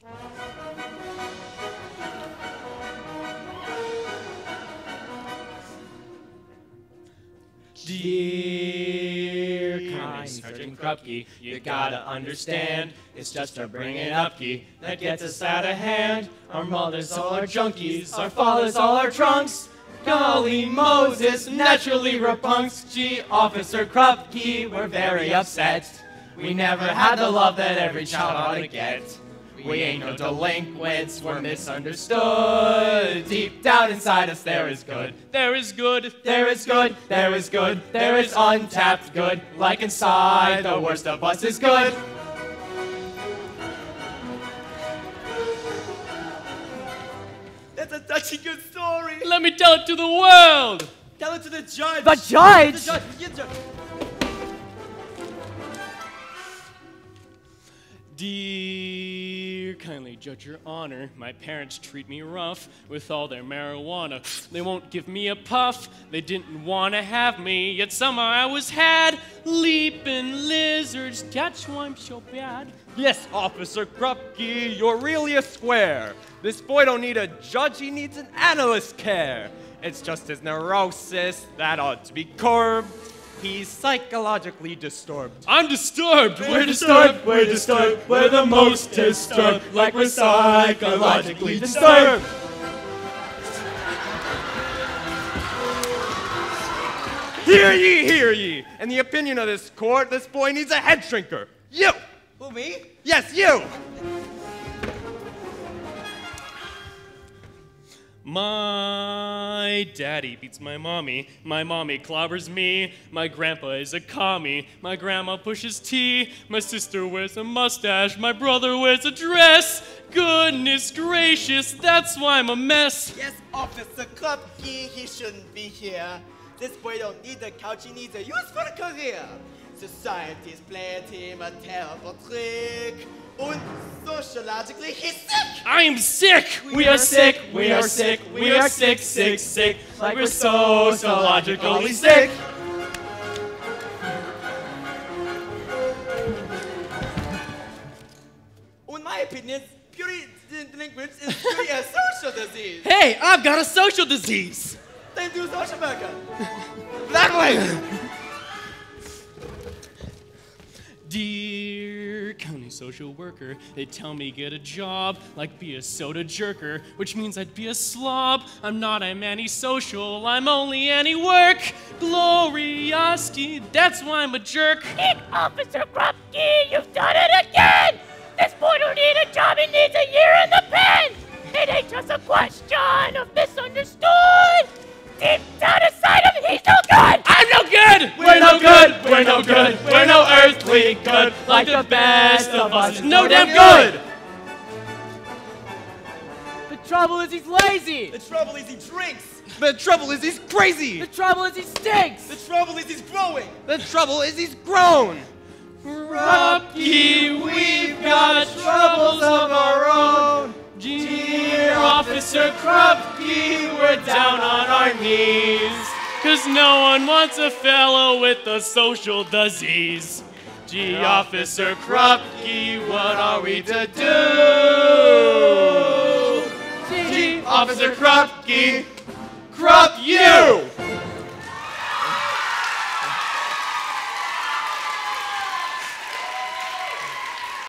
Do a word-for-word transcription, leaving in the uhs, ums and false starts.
Dear kind Sergeant Krupke, you gotta understand, it's just our bringing up-key that gets us out of hand. Our mothers all are junkies, our fathers all are drunks. Golly Moses, naturally repunks. Gee, Officer Krupke, we're very upset. We never had the love that every child ought to get. We ain't no delinquents, we're misunderstood. Deep down inside us there is good. There is good, there is good, there is good, there is untapped good. Like inside, the worst of us is good. That's a touchy good story. Let me tell it to the world. Tell it to the judge. The judge? The judge. The judge. Dear kindly judge, your honor, my parents treat me rough with all their marijuana. They won't give me a puff, they didn't want to have me, yet somehow I was had. Leaping lizards, that's why I'm so bad. Yes, Officer Krupke, you're really a square. This boy don't need a judge, he needs an analyst care. It's just his neurosis that ought to be curbed. He's psychologically disturbed. I'm disturbed! We're, we're disturbed, we're disturbed, we're the most disturbed, like we're psychologically disturbed. Hear ye, hear ye! In the opinion of this court, this boy needs a head shrinker. You! Who, me? Yes, you! My daddy beats my mommy, my mommy clobbers me, my grandpa is a commie, my grandma pushes tea, my sister wears a mustache, my brother wears a dress. Goodness gracious, that's why I'm a mess. Yes, Officer Krupke, he shouldn't be here. This boy don't need a couch, he needs a useful career. Society's playing him a terrible trick. And sociologically, he's sick! I am sick! We, we are sick, we are sick, we are sick, sick, sick, like we're sociologically sick. In my opinion, beauty delinquents is purely a social disease. Hey, I've got a social disease! Then do social worker. That way! Dear county social worker, they tell me get a job, like be a soda jerker, which means I'd be a slob. I'm not, I'm anti-social, I'm only anti-work. Gloriosity, that's why I'm a jerk. Nick, Officer Krupke, you've done it again! This boy don't need a job, he needs a year in the pen! It ain't just a question of misunderstood! Deep down inside him, he's no good! I'm no good! We're no good! We're no good! We're no earthly good! Like the best of us is no damn good! The trouble is he's lazy! The trouble is he drinks! The trouble is he's crazy! The trouble is he stinks! The trouble is he's growing! The trouble is he's grown! Krupke, we've got troubles of our own. Dear Officer Krupke, we're down on our knees. Cause no one wants a fellow with a social disease. Gee, Officer Krupke, what are we to do? Gee, Officer Krupke, Krupp you!